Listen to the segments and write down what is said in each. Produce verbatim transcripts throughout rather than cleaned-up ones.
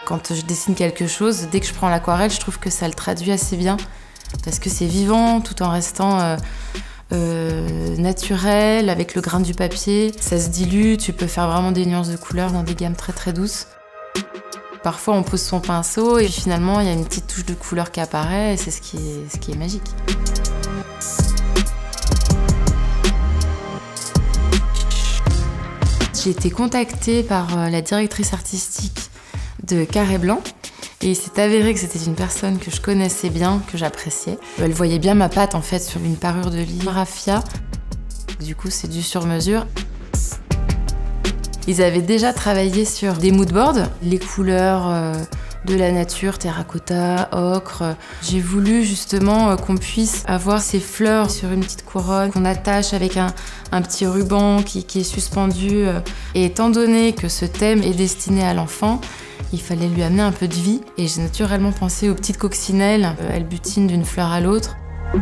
Quand je dessine quelque chose, dès que je prends l'aquarelle, je trouve que ça le traduit assez bien. Parce que c'est vivant, tout en restant euh, euh, naturel, avec le grain du papier. Ça se dilue, tu peux faire vraiment des nuances de couleurs dans des gammes très très douces. Parfois, on pose son pinceau et finalement, il y a une petite touche de couleur qui apparaît et c'est ce qui est, ce qui est magique. J'ai été contactée par la directrice artistique de Carré Blanc et il s'est avéré que c'était une personne que je connaissais bien, que j'appréciais. Elle voyait bien ma patte en fait sur une parure de livre raffia. Du coup, c'est du sur-mesure. Ils avaient déjà travaillé sur des moodboards, les couleurs euh, de la nature, terracotta, ocre. J'ai voulu justement euh, qu'on puisse avoir ces fleurs sur une petite couronne qu'on attache avec un, un petit ruban qui, qui est suspendu. Euh. Et étant donné que ce thème est destiné à l'enfant, il fallait lui amener un peu de vie. Et j'ai naturellement pensé aux petites coccinelles. Euh, elles butinent d'une fleur à l'autre.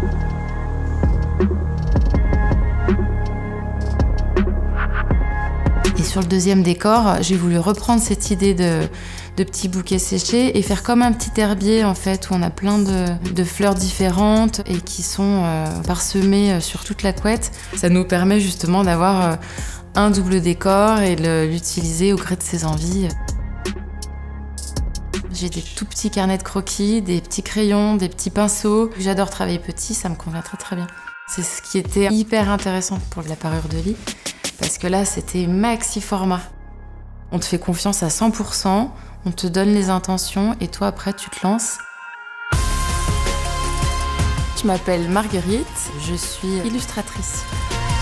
Et sur le deuxième décor, j'ai voulu reprendre cette idée de, de petits bouquets séchés et faire comme un petit herbier en fait, où on a plein de, de fleurs différentes et qui sont euh, parsemées sur toute la couette. Ça nous permet justement d'avoir euh, un double décor et de l'utiliser au gré de ses envies. J'ai des tout petits carnets de croquis, des petits crayons, des petits pinceaux. J'adore travailler petit, ça me convient très très bien. C'est ce qui était hyper intéressant pour la parure de lit. Parce que là, c'était maxi format. On te fait confiance à cent pour cent, on te donne les intentions et toi, après, tu te lances. Je m'appelle Marguerite, je suis illustratrice.